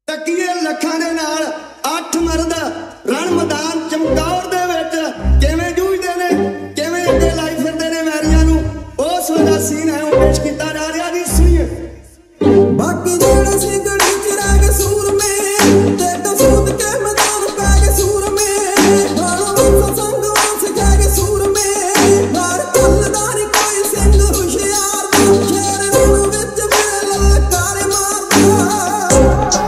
तकिए लखां दे नाल 8 मर्द रण मैदान चमकौर दे विच किवें जूझदे ने किवें अगे लाई फिरदे ने वैरियां नूं उस वाला सीन है वो पेश कीता जा रहा जी। सुनिए बाकी जेड़ा सी गड़ी च रह गए सूर में ते तो सूद के मैदान पै गए सूर में बाणों संग वांस कह गए सूर में मार कलदारी कोई सिंह होशियार शेर रण विच मेरे ललकारे मारदा